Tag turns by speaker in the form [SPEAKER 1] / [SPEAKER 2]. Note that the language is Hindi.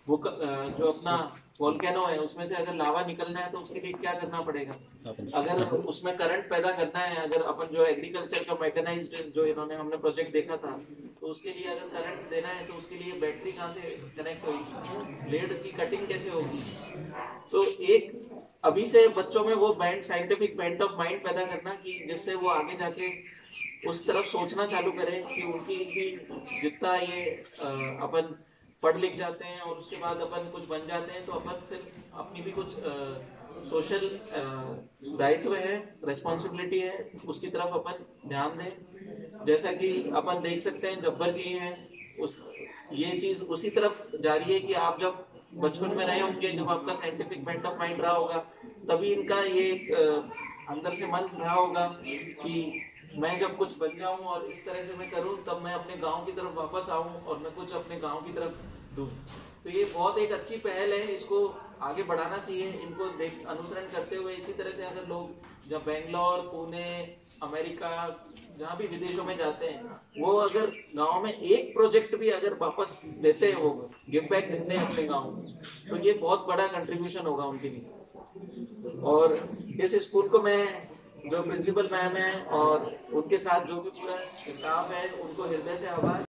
[SPEAKER 1] जो अपना वोल्केनो है उसमें से अगर लावा निकलना है तो उसके लिए क्या करना पड़ेगा? अगर उसमें करंट पैदा करना है, अगर अपन जो एग्रीकल्चर का मैकेनाइज्ड जो इन्होंने हमने प्रोजेक्ट देखा था, तो उसके लिए अगर करंट देना है तो उसके लिए बैटरी कहाँ से कनेक्ट होगी, ब्लेड की कटिंग कैसे होगी? तो एक अभी से बच्चों में वो bent scientific bent of mind पैदा करना कि जिससे वो आगे जाके उस तरफ सोचना चालू करें कि उनकी भी जितना ये अपन पढ़ लिख जाते हैं और उसके बाद अपन कुछ बन जाते हैं तो अपन फिर अपनी भी कुछ सोशल दायित्व है, रेस्पॉन्सिबिलिटी है, उसकी तरफ अपन ध्यान दें। जैसा कि अपन देख सकते हैं जब्बर जी हैं, उस ये चीज उसी तरफ जा रही है कि आप जब बचपन में रहे होंगे, जब आपका साइंटिफिक बेंट ऑफ माइंड रहा होगा, तभी इनका ये अंदर से मन रहा होगा कि मैं जब कुछ बन जाऊं और इस तरह से मैं करूं, तब मैं अपने गांव की तरफ वापस आऊं और मैं कुछ अपने गांव की तरफ दूं। तो ये बहुत एक अच्छी पहल है, इसको आगे बढ़ाना चाहिए। इनको देख अनुसरण करते हुए इसी तरह से अगर लोग जब बेंगलोर, पुणे, अमेरिका, जहाँ भी विदेशों में जाते हैं, वो अगर गांव में एक प्रोजेक्ट भी अगर वापस देते हैं, वो गिव बैक देते हैं अपने गांव, तो ये बहुत बड़ा कंट्रीब्यूशन होगा उनके लिए। और इस स्कूल को मैं, जो प्रिंसिपल मैम है और उनके साथ जो भी पूरा स्टाफ है, उनको हृदय से आभार।